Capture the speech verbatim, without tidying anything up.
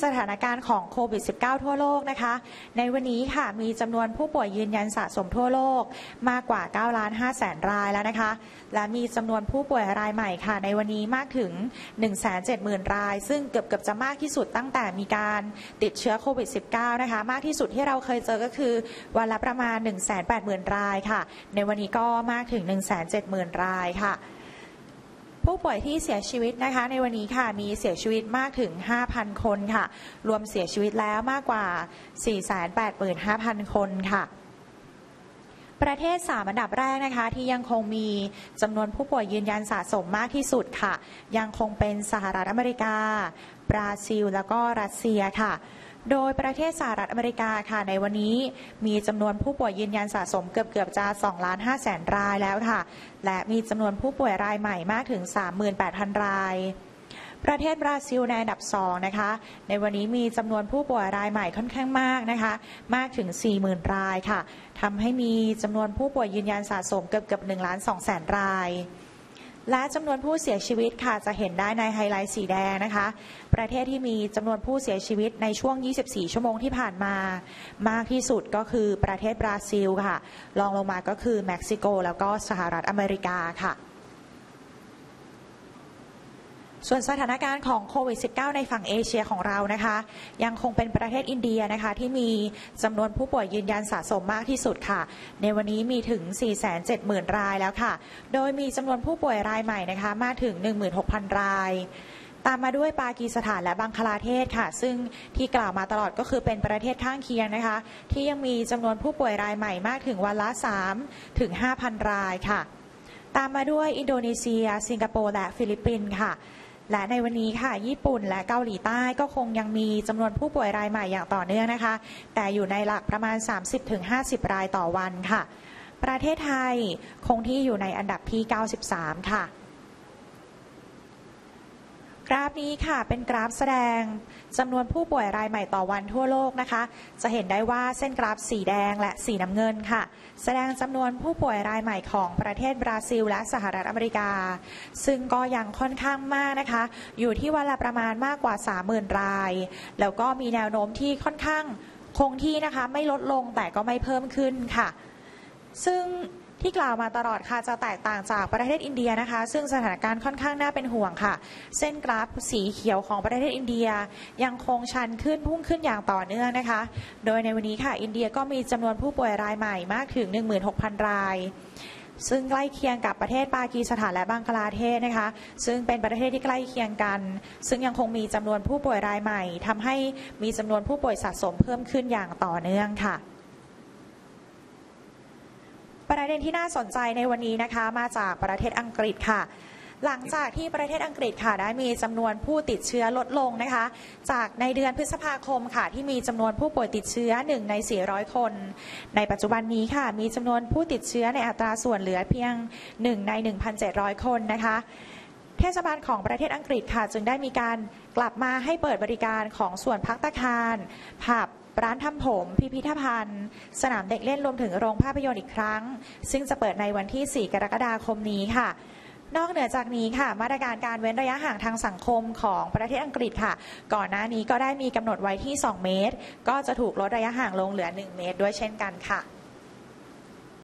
สถานการณ์ของโควิด สิบเก้า ทั่วโลกนะคะในวันนี้ค่ะมีจำนวนผู้ป่วยยืนยันสะสมทั่วโลกมากกว่าเก้าล้านห้าแสนรายแล้วนะคะและมีจำนวนผู้ป่วยรายใหม่ค่ะในวันนี้มากถึง หนึ่งแสนเจ็ดหมื่น รายซึ่งเกือบเกือบจะมากที่สุดตั้งแต่มีการติดเชื้อโควิด สิบเก้า นะคะมากที่สุดที่เราเคยเจอก็คือวันละประมาณ หนึ่งแสนแปดหมื่น รายค่ะในวันนี้ก็มากถึง หนึ่งแสนเจ็ดหมื่น รายค่ะผู้ป่วยที่เสียชีวิตนะคะในวันนี้ค่ะมีเสียชีวิตมากถึง ห้าพัน คนค่ะรวมเสียชีวิตแล้วมากกว่า สี่แสนแปดหมื่นห้าพัน คนค่ะประเทศสามอันดับแรกนะคะที่ยังคงมีจำนวนผู้ป่วยยืนยันสะสมมากที่สุดค่ะยังคงเป็นสหรัฐอเมริกาบราซิลแล้วก็รัสเซียค่ะโดยประเทศสหรัฐอเมริกาค่ะในวันนี้มีจำนวนผู้ป่วยยืนยันสะสมเกือบเกือบจะสองล้านห้าแสนรายแล้วค่ะและมีจำนวนผู้ป่วยรายใหม่มากถึง สามหมื่นแปดพัน รายประเทศบราซิลในอันดับสองนะคะในวันนี้มีจำนวนผู้ป่วยรายใหม่ค่อนข้างมากนะคะมากถึง สี่หมื่น รายค่ะทำให้มีจำนวนผู้ป่วยยืนยันสะสมเกือบเกือบหนึ่งล้านสองแสนรายและจำนวนผู้เสียชีวิตค่ะจะเห็นได้ในไฮไลท์สีแดงนะคะประเทศที่มีจำนวนผู้เสียชีวิตในช่วงยี่สิบสี่ชั่วโมงที่ผ่านมามากที่สุดก็คือประเทศบราซิลค่ะรองลงมาก็คือเม็กซิโกแล้วก็สหรัฐอเมริกาค่ะส่วนสถานการณ์ของโควิด สิบเก้า ในฝั่งเอเชียของเรานะคะยังคงเป็นประเทศอินเดียนะคะที่มีจำนวนผู้ป่วยยืนยันสะสมมากที่สุดค่ะในวันนี้มีถึง สี่แสนเจ็ดหมื่น รายแล้วค่ะโดยมีจำนวนผู้ป่วยรายใหม่นะคะมากถึง หนึ่งหมื่นหกพัน รายตามมาด้วยปากีสถานและบังคลาเทศค่ะซึ่งที่กล่าวมาตลอดก็คือเป็นประเทศข้างเคียงนะคะที่ยังมีจำนวนผู้ป่วยรายใหม่มากถึงวันละ สามถึงห้าพัน รายค่ะตามมาด้วยอินโดนีเซียสิงคโปร์และฟิลิปปินส์ค่ะและในวันนี้ค่ะญี่ปุ่นและเกาหลีใต้ก็คงยังมีจำนวนผู้ป่วยรายใหม่อย่างต่อเนื่องนะคะแต่อยู่ในหลักประมาณ สามสิบถึงห้าสิบ รายต่อวันค่ะประเทศไทยคงที่อยู่ในอันดับที่เก้าสิบสามค่ะกราฟนี้ค่ะเป็นกราฟแสดงจำนวนผู้ป่วยรายใหม่ต่อวันทั่วโลกนะคะจะเห็นได้ว่าเส้นกราฟสีแดงและสีน้ำเงินค่ะแสดงจำนวนผู้ป่วยรายใหม่ของประเทศบราซิลและสหรัฐอเมริกาซึ่งก็ยังค่อนข้างมากนะคะอยู่ที่วันละประมาณมากกว่า สามหมื่น รายแล้วก็มีแนวโน้มที่ค่อนข้างคงที่นะคะไม่ลดลงแต่ก็ไม่เพิ่มขึ้นค่ะซึ่งที่กล่าวมาตลอดค่ะจะแตกต่างจากประเทศอินเดียนะคะซึ่งสถานการณ์ค่อนข้างน่าเป็นห่วงค่ะเส้นกราฟสีเขียวของประเทศอินเดียยังคงชันขึ้นพุ่งขึ้นอย่างต่อเนื่องนะคะโดยในวันนี้ค่ะอินเดียก็มีจำนวนผู้ป่วยรายใหม่มากถึง หนึ่งหมื่นหกพัน รายซึ่งใกล้เคียงกับประเทศปากีสถานและบังคลาเทศนะคะซึ่งเป็นประเทศที่ใกล้เคียงกันซึ่งยังคงมีจำนวนผู้ป่วยรายใหม่ทำให้มีจำนวนผู้ป่วยสะสมเพิ่มขึ้นอย่างต่อเนื่องค่ะประเด็นที่น่าสนใจในวันนี้นะคะมาจากประเทศอังกฤษค่ะหลังจากที่ประเทศอังกฤษค่ะได้มีจำนวนผู้ติดเชื้อลดลงนะคะจากในเดือนพฤษภาคมค่ะที่มีจำนวนผู้ป่วยติดเชื้อหนึ่งในสี่ร้อยคนในปัจจุบันนี้ค่ะมีจำนวนผู้ติดเชื้อในอัตราส่วนเหลือเพียงหนึ่งใน หนึ่งพันเจ็ดร้อย คนนะคะเทศบาลของประเทศอังกฤษค่ะจึงได้มีการกลับมาให้เปิดบริการของส่วนภัตตาคารผับร้านทำผมพิพิธภัณฑ์สนามเด็กเล่นรวมถึงโรงภาพยนตร์อีกครั้งซึ่งจะเปิดในวันที่สี่กรกฎาคมนี้ค่ะนอกเหนือจากนี้ค่ะมาตรการการเว้นระยะห่างทางสังคมของประเทศอังกฤษค่ะก่อนหน้านี้ก็ได้มีกำหนดไว้ที่สองเมตรก็จะถูกลดระยะห่างลงเหลือหนึ่งเมตรด้วยเช่นกันค่ะ